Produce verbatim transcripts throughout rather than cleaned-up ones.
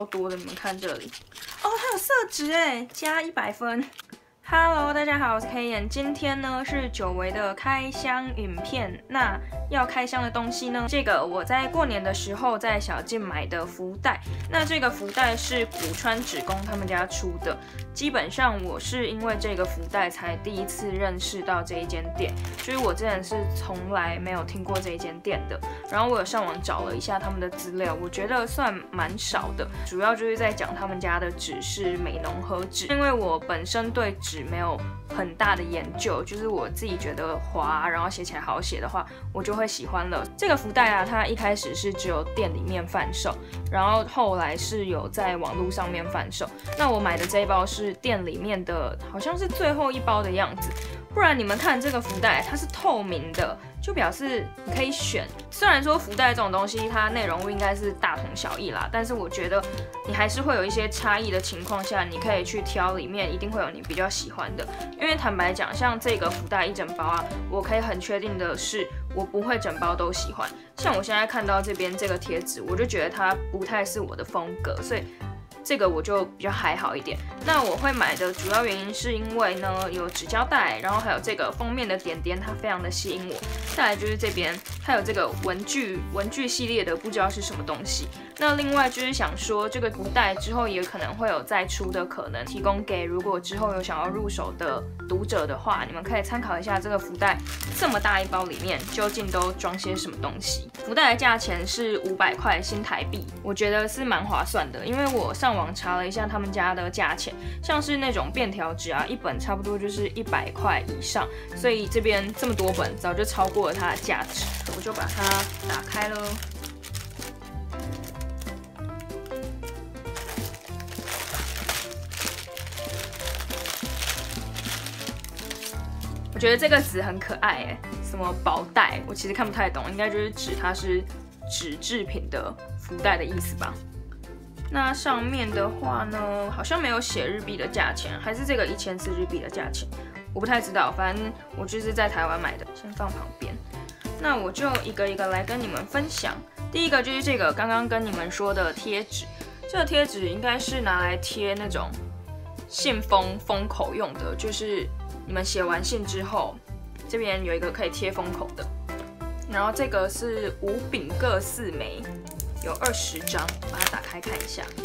多的，你们看这里，哦，它有色纸哎，加一百分。Hello， 大家好，我是 K 眼，今天呢是久违的开箱影片。那要开箱的东西呢，这个我在过年的时候在小静买的福袋。那这个福袋是古川纸工他们家出的。基本上我是因为这个福袋才第一次认识到这一间店，就是我之前是从来没有听过这一间店的。然后我有上网找了一下他们的资料，我觉得算蛮少的，主要就是在讲他们家的纸是美浓和纸，因为我本身对纸没有很大的研究，就是我自己觉得滑，然后写起来好写的话，我就会喜欢了。这个福袋啊，它一开始是只有店里面贩售，然后后来是有在网络上面贩售。那我买的这一包是店里面的，好像是最后一包的样子。不然你们看这个福袋，它是透明的，就表示你可以选。虽然说福袋这种东西，它内容物应该是大同小异啦，但是我觉得你还是会有一些差异的情况下，你可以去挑里面一定会有你比较喜欢的。因为坦白讲，像这个福袋一整包啊，我可以很确定的是，我不会整包都喜欢。像我现在看到这边这个贴纸，我就觉得它不太是我的风格，所以这个我就比较还好一点。那我会买的主要原因是因为呢，有纸胶带，然后还有这个封面的点点，它非常的吸引我。再来就是这边还有这个文具文具系列的，不知道是什么东西。那另外就是想说，这个福袋之后也可能会有再出的可能，提供给如果之后有想要入手的读者的话，你们可以参考一下这个福袋这么大一包里面究竟都装些什么东西。福袋的价钱是五百块新台币，我觉得是蛮划算的，因为我上网查了一下他们家的价钱，像是那种便条纸啊，一本差不多就是一百块以上，所以这边这么多本早就超过了它的价值。我就把它打开了。我觉得这个纸很可爱哎，什么宝袋，我其实看不太懂，应该就是指它是纸制品的福袋的意思吧。那上面的话呢，好像没有写日币的价钱，还是这个一千四日币的价钱，我不太知道。反正我就是在台湾买的，先放旁边。那我就一个一个来跟你们分享。第一个就是这个刚刚跟你们说的贴纸，这个贴纸应该是拿来贴那种信封封口用的，就是你们写完信之后，这边有一个可以贴封口的。然后这个是五饼各四枚。有二十张，把它打开看一下。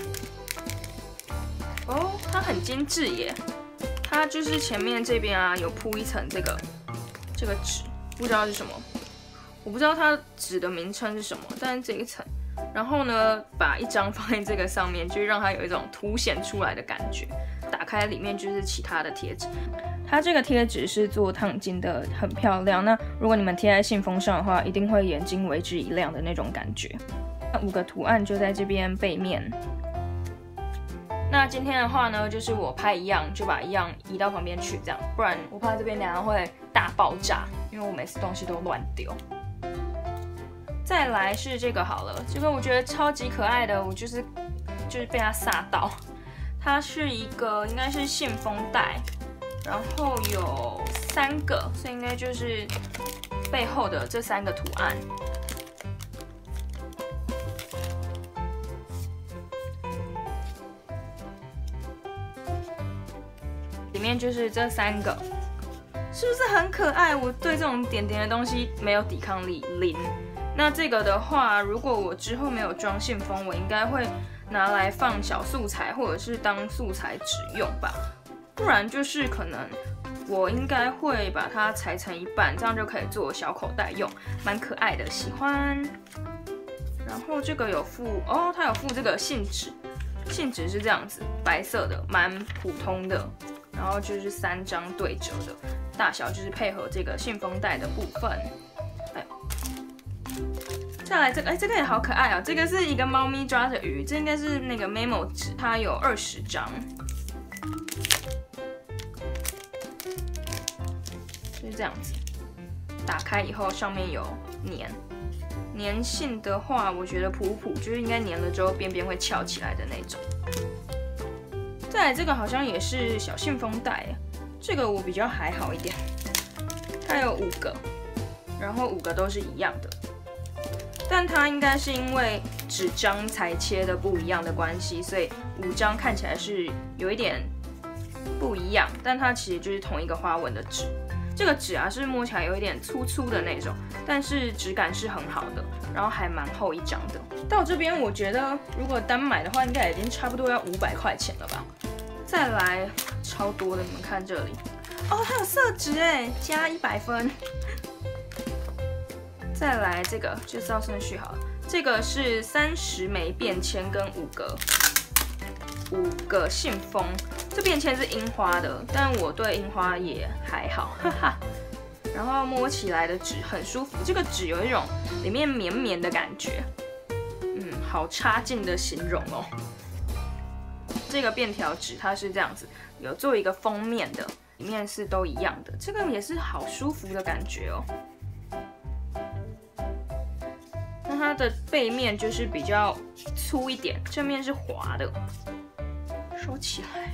哦，它很精致耶！它就是前面这边啊有铺一层这个这个纸，不知道是什么，我不知道它纸的名称是什么，但是这一层。然后呢，把一张放在这个上面，就让它有一种凸显出来的感觉。打开里面就是其他的贴纸。它这个贴纸是做烫金的，很漂亮。那如果你们贴在信封上的话，一定会眼睛为之一亮的那种感觉。那五个图案就在这边背面。那今天的话呢，就是我拍一样就把一样移到旁边去，这样，不然我怕这边等下会大爆炸，因为我每次东西都乱丢。再来是这个好了，这个我觉得超级可爱的，我就是就是被它吓到。它是一个应该是信封袋，然后有三个，所以应该就是背后的这三个图案。里面就是这三个，是不是很可爱？我对这种点点的东西没有抵抗力，零。那这个的话，如果我之后没有装信封，我应该会拿来放小素材，或者是当素材纸用吧。不然就是可能我应该会把它裁成一半，这样就可以做小口袋用，蛮可爱的，喜欢。然后这个有附哦，它有附这个信纸，信纸是这样子，白色的，蛮普通的。然后就是三张对折的，大小就是配合这个信封袋的部分。哎，再来这个，哎，这个也好可爱啊！这个是一个猫咪抓着鱼，这应该是那个 memo 纸，它有二十张，就是这样子。打开以后上面有粘，粘性的话，我觉得普普，就是应该粘了之后边边会翘起来的那种。再来这个好像也是小信封袋，这个我比较还好一点，它有五个，然后五个都是一样的，但它应该是因为纸张裁切的不一样的关系，所以五张看起来是有一点不一样，但它其实就是同一个花纹的纸。这个纸啊是摸起来有一点粗粗的那种，但是质感是很好的，然后还蛮厚一张的。到这边我觉得如果单买的话，应该已经差不多要五百块钱了吧。再来超多的，你们看这里哦，还有色纸哎，加一百分。再来这个就照顺序好了，这个是三十枚便签跟五个五个信封。这便签是樱花的，但我对樱花也还好，哈哈。然后摸起来的纸很舒服，这个纸有一种里面绵绵的感觉，嗯，好差劲的形容哦。这个便条纸它是这样子，有做一个封面的，里面是都一样的，这个也是好舒服的感觉哦。那它的背面就是比较粗一点，正面是滑的，收起来。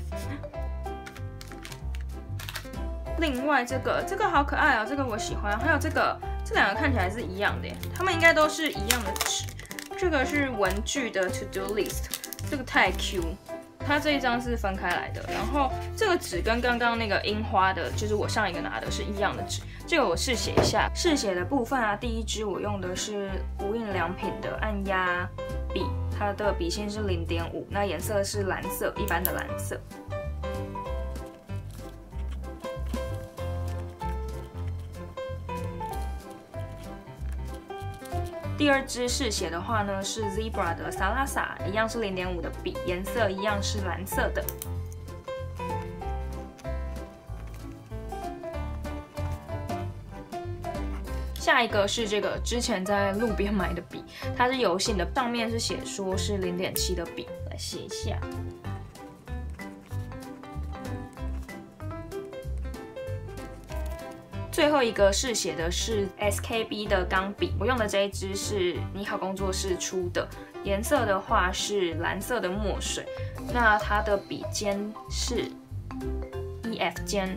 另外这个这个好可爱哦，这个我喜欢。还有这个，这两个看起来是一样的耶，它们应该都是一样的纸。这个是文具的 To Do List， 这个太 Q， 它这一张是分开来的。然后这个纸跟刚刚那个樱花的，就是我上一个拿的是一样的纸。这个我试写一下，试写的部分啊，第一支我用的是无印良品的按压笔，它的笔芯是 零点五， 那颜色是蓝色，一般的蓝色。第二支试写的话呢，是 Zebra 的 Salasa， 一样是 零点五 的笔，颜色一样是蓝色的。下一个是这个之前在路边买的笔，它是油性的，上面是写说是 零点七 的笔，来写一下。最后一个试写的是 S K B 的钢笔，我用的这一支是你好工作室出的，颜色的话是蓝色的墨水，那它的笔尖是 E F 尖。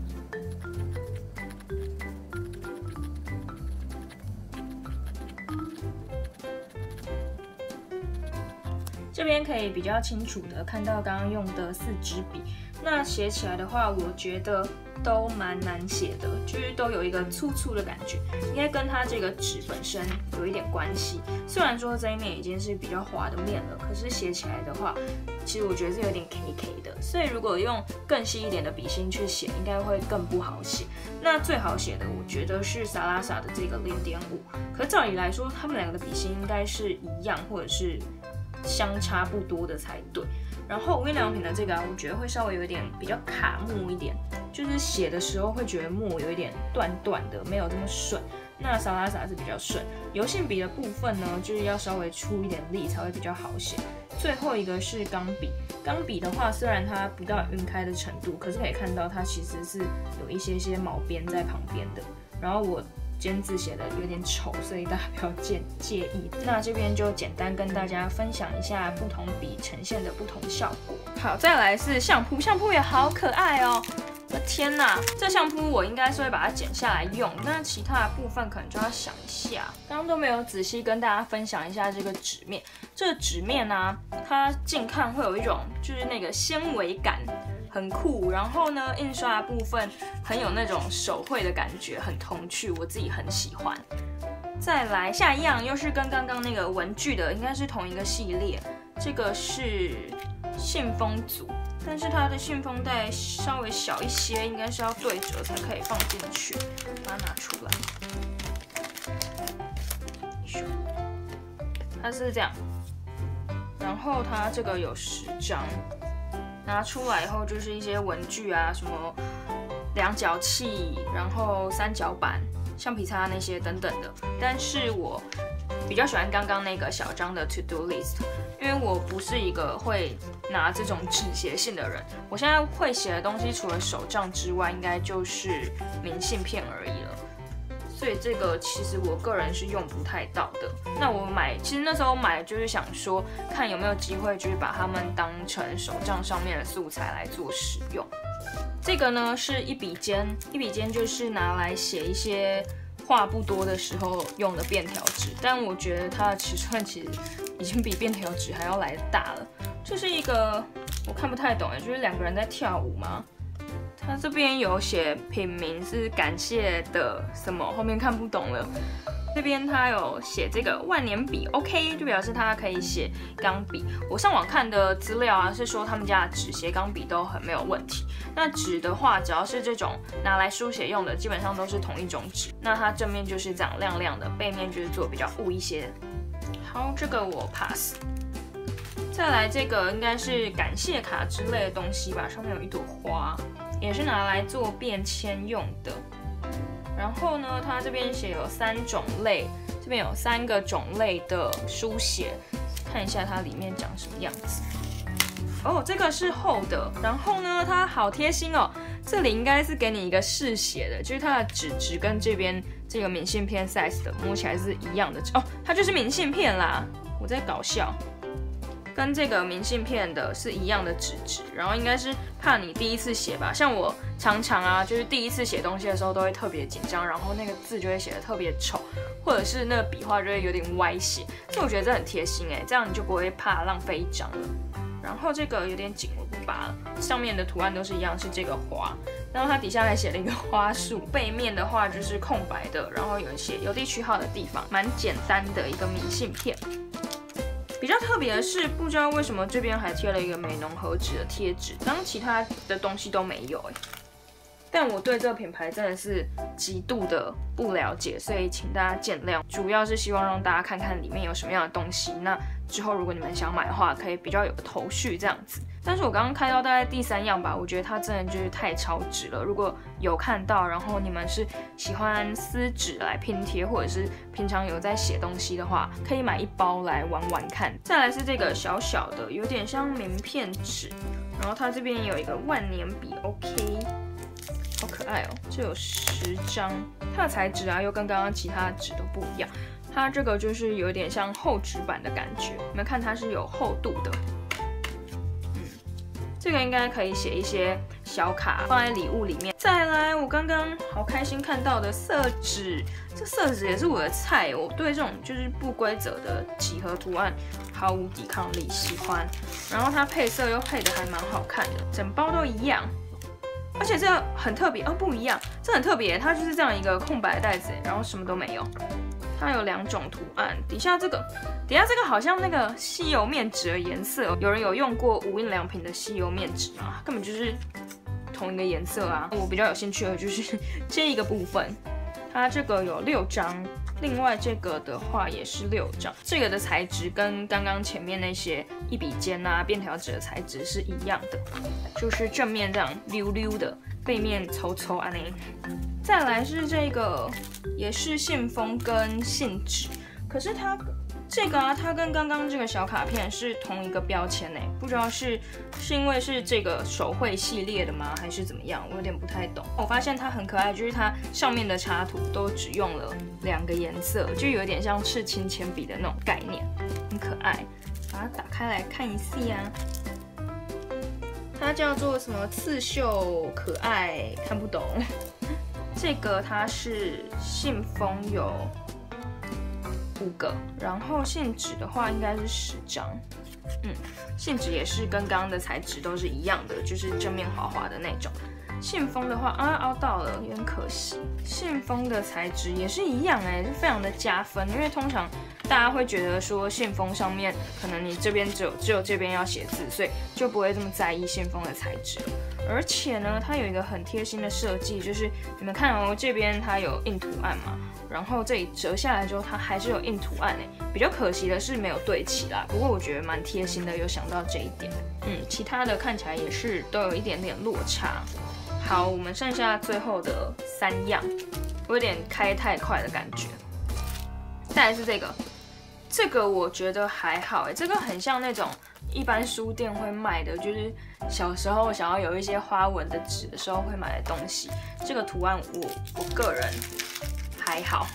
这边可以比较清楚的看到刚刚用的四支笔，那写起来的话，我觉得都蛮难写的，就是都有一个粗粗的感觉，应该跟它这个纸本身有一点关系。虽然说这一面已经是比较滑的面了，可是写起来的话，其实我觉得是有点 K K 的，所以如果用更细一点的笔芯去写，应该会更不好写。那最好写的，我觉得是萨拉萨的这个 零点五， 可是照理来说，他们两个的笔芯应该是一样，或者是相差不多的才对。然后无印良品的这个啊，我觉得会稍微有一点比较卡墨一点，就是写的时候会觉得墨有一点断断的，没有这么顺。那萨拉萨是比较顺，油性笔的部分呢，就是要稍微出一点力才会比较好写。最后一个是钢笔，钢笔的话虽然它不到晕开的程度，可是可以看到它其实是有一些些毛边在旁边的。然后我尖字写的有点丑，所以大家不要介介意。那这边就简单跟大家分享一下不同笔呈现的不同效果。好，再来是相扑，相扑也好可爱哦。我的天哪，这相扑我应该是会把它剪下来用，那其他的部分可能就要想一下。刚刚都没有仔细跟大家分享一下这个纸面，这个纸面啊，它近看会有一种就是那个纤维感。很酷，然后呢，印刷的部分很有那种手绘的感觉，很童趣，我自己很喜欢。再来下一样，又是跟刚刚那个文具的，应该是同一个系列。这个是信封组，但是它的信封袋稍微小一些，应该是要对折才可以放进去。把它拿出来，它是这样，然后它这个有十张。拿出来以后就是一些文具啊，什么量角器，然后三角板、橡皮擦那些等等的。但是我比较喜欢刚刚那个小张的 To Do List， 因为我不是一个会拿这种纸写信的人。我现在会写的东西除了手账之外，应该就是明信片而已了。所以这个其实我个人是用不太到的。那我买，其实那时候买就是想说，看有没有机会，就是把它们当成手账上面的素材来做使用。这个呢是一笔尖，一笔尖就是拿来写一些话不多的时候用的便条纸，但我觉得它的尺寸其实已经比便条纸还要来大了。这是一个我看不太懂哎，就是两个人在跳舞吗？它这边有写品名是感谢的什么，后面看不懂了。这边它有写这个万年笔 ，OK， 就表示它可以写钢笔。我上网看的资料啊，是说他们家的纸写钢笔都很没有问题。那纸的话，只要是这种拿来书写用的，基本上都是同一种纸。那它正面就是这样亮亮的，背面就是做比较雾一些。好，这个我 pass。再来这个应该是感谢卡之类的东西吧，上面有一朵花，也是拿来做便签用的。然后呢，它这边写有三种类，这边有三个种类的书写，看一下它里面长什么样子。哦，这个是厚的，然后呢，它好贴心哦，这里应该是给你一个试写的，就是它的纸质跟这边这个明信片 size 的摸起来是一样的哦，它就是明信片啦，我在搞笑。跟这个明信片的是一样的纸质，然后应该是怕你第一次写吧，像我常常啊，就是第一次写东西的时候都会特别紧张，然后那个字就会写得特别丑，或者是那个笔画就会有点歪斜，所以我觉得这很贴心哎，这样你就不会怕浪费一张了。然后这个有点紧，我不拔了，上面的图案都是一样，是这个花，然后它底下还写了一个花束，背面的话就是空白的，然后有一些邮递区号的地方，蛮简单的一个明信片。比较特别的是，不知道为什么这边还贴了一个美浓和纸的贴纸，刚其他的东西都没有哎。但我对这个品牌真的是极度的不了解，所以请大家见谅。主要是希望让大家看看里面有什么样的东西，那之后如果你们想买的话，可以比较有个头绪这样子。但是我刚刚开到大概第三样吧，我觉得它真的就是太超值了。如果有看到，然后你们是喜欢撕纸来拼贴，或者是平常有在写东西的话，可以买一包来玩玩看。再来是这个小小的，有点像名片纸，然后它这边有一个万年笔 ，OK。好可爱哦，这有十张，它的材质啊又跟刚刚其他的纸都不一样，它这个就是有点像厚纸板的感觉，你们看它是有厚度的，嗯，这个应该可以写一些小卡放在礼物里面。再来，我刚刚好开心看到的色纸，这色纸也是我的菜，我对这种就是不规则的几何图案毫无抵抗力，喜欢，然后它配色又配的还蛮好看的，整包都一样。而且这个很特别哦，不一样，这很特别，它就是这样一个空白的袋子，然后什么都没有。它有两种图案，底下这个，底下这个好像那个吸油面纸的颜色，有人有用过无印良品的吸油面纸吗？根本就是同一个颜色啊。我比较有兴趣的就是这一个部分，它这个有六张。另外这个的话也是六张，这个的材质跟刚刚前面那些一笔尖啊、便条纸的材质是一样的，就是正面这样溜溜的，背面粗粗安尼。再来是这个，也是信封跟信纸，可是它这个啊，它跟刚刚这个小卡片是同一个标签呢，不知道是是因为是这个手绘系列的吗，还是怎么样？我有点不太懂。我发现它很可爱，就是它上面的插图都只用了两个颜色，就有点像刺青铅笔的那种概念，很可爱。把它打开来看一下，它叫做什么刺绣可爱，看不懂。这个它是信封有五个，然后信纸的话应该是十张，嗯，信纸也是跟刚刚的材质都是一样的，就是正面滑滑的那种。信封的话啊，凹到了，有点可惜。信封的材质也是一样哎，就非常的加分，因为通常大家会觉得说信封上面可能你这边只有只有这边要写字，所以就不会这么在意信封的材质了。而且呢，它有一个很贴心的设计，就是你们看哦，这边它有印图案嘛，然后这里折下来之后，它还是有印图案哎。比较可惜的是没有对齐啦，不过我觉得蛮贴心的，有想到这一点。嗯，其他的看起来也是都有一点点落差。好，我们剩下最后的三样，我有点开太快的感觉。再来是这个，这个我觉得还好哎，这个很像那种一般书店会卖的，就是小时候想要有一些花纹的纸的时候会买的东西。这个图案我我个人还好。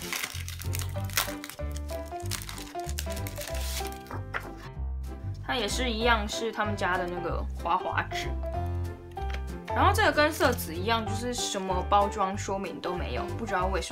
它也是一样，是他们家的那个滑滑纸。然后这个跟色纸一样，就是什么包装说明都没有，不知道为什么。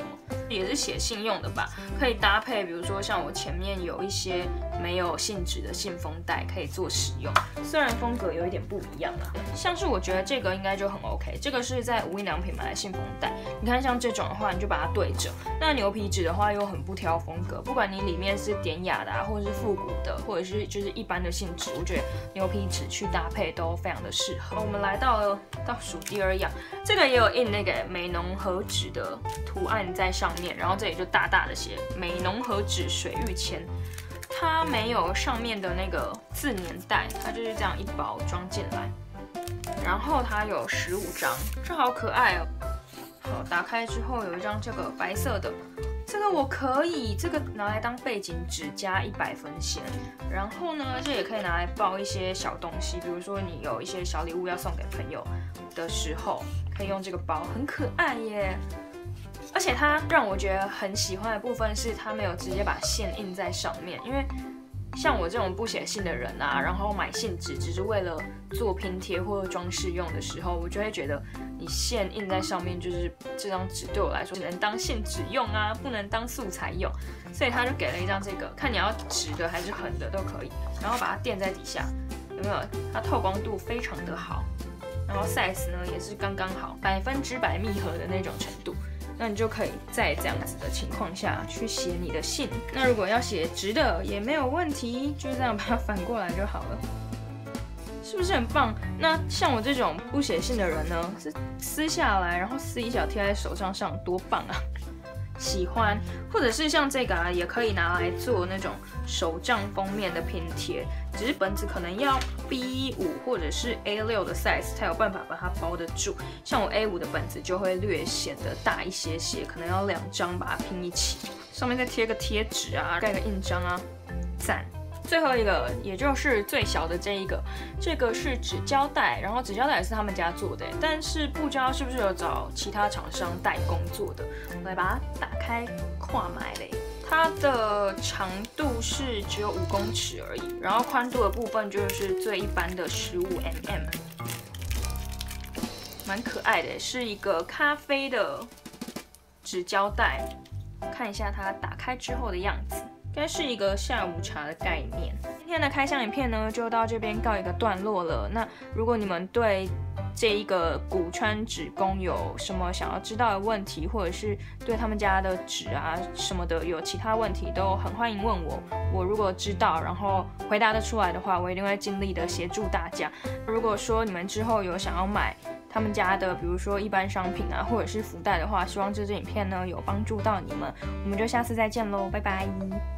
也是写信用的吧，可以搭配，比如说像我前面有一些没有信纸的信封袋可以做使用，虽然风格有一点不一样啦。像是我觉得这个应该就很 OK， 这个是在无印良品买的信封袋，你看像这种的话，你就把它对折。那牛皮纸的话又很不挑风格，不管你里面是典雅的啊，或者是复古的，或者是就是一般的信纸，我觉得牛皮纸去搭配都非常的适合。我们来到了倒数第二样，这个也有印那个美浓和纸的图案在上面，然后这里就大大的写美浓和纸水玉签，它没有上面的那个自粘袋，它就是这样一包装进来，然后它有十五张，这好可爱哦。好，打开之后有一张这个白色的，这个我可以，这个拿来当背景纸加一百分线。然后呢，这也可以拿来包一些小东西，比如说你有一些小礼物要送给朋友的时候，可以用这个包，很可爱耶。而且它让我觉得很喜欢的部分是，它没有直接把线印在上面，因为像我这种不写信的人啊，然后买信纸只是为了做拼贴或者装饰用的时候，我就会觉得你线印在上面，就是这张纸对我来说只能当信纸用啊，不能当素材用，所以他就给了一张这个，看你要直的还是横的都可以，然后把它垫在底下，有没有？它透光度非常的好，然后 size 呢也是刚刚好，百分之百密合的那种程度。那你就可以在这样子的情况下去写你的信。那如果要写直的也没有问题，就这样把它反过来就好了，是不是很棒？那像我这种不写信的人呢，是撕下来，然后撕一小贴在手上上，多棒啊！喜欢，或者是像这个啊，也可以拿来做那种手账封面的拼贴，只是本子可能要 B 五 或者是 A 六 的 size 才有办法把它包得住。像我 A 五 的本子就会略显得大一些些，可能要两张把它拼一起，上面再贴个贴纸啊，盖个印章啊，赞。最后一个，也就是最小的这一个，这个是纸胶带，然后纸胶带也是他们家做的，但是不知道是不是有找其他厂商代工做的。我来把它打开，跨买嘞。它的长度是只有五公尺而已，然后宽度的部分就是最一般的十五 M M， 蛮可爱的，是一个咖啡的纸胶带。看一下它打开之后的样子。应该是一个下午茶的概念。今天的开箱影片呢，就到这边告一个段落了。那如果你们对这一个古川纸工有什么想要知道的问题，或者是对他们家的纸啊什么的有其他问题，都很欢迎问我。我如果知道，然后回答得出来的话，我一定会尽力的协助大家。如果说你们之后有想要买他们家的，比如说一般商品啊，或者是福袋的话，希望这支影片呢有帮助到你们。我们就下次再见喽，拜拜。